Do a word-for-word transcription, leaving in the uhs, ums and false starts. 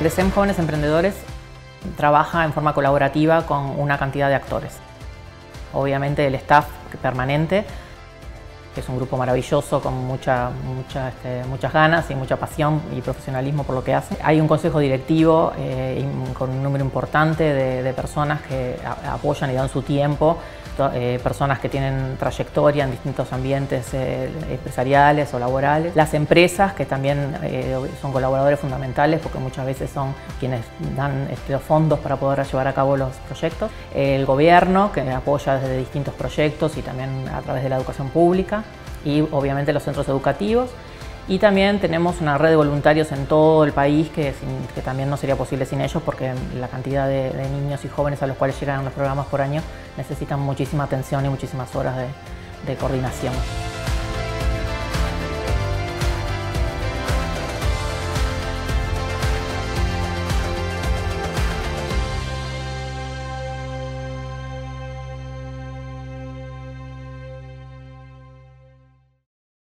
CRECEM Jóvenes Emprendedores trabaja en forma colaborativa con una cantidad de actores. Obviamente el staff permanente, que es un grupo maravilloso con mucha, mucha, este, muchas ganas y mucha pasión y profesionalismo por lo que hace. Hay un consejo directivo eh, con un número importante de, de personas que a, apoyan y dan su tiempo, eh, personas que tienen trayectoria en distintos ambientes eh, empresariales o laborales. Las empresas, que también eh, son colaboradores fundamentales porque muchas veces son quienes dan este, los fondos para poder llevar a cabo los proyectos. El gobierno, que apoya desde distintos proyectos y también a través de la educación pública. Y obviamente los centros educativos, y también tenemos una red de voluntarios en todo el país que, sin, que también no sería posible sin ellos, porque la cantidad de, de niños y jóvenes a los cuales llegan los programas por año necesitan muchísima atención y muchísimas horas de, de coordinación.